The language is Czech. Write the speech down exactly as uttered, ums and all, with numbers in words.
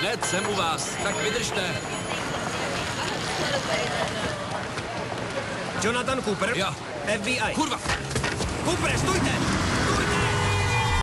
Hned jsem u vás, tak vydržte. Jonathan Cooper? Jo. F B I. Kurva! Cooper, stůjte!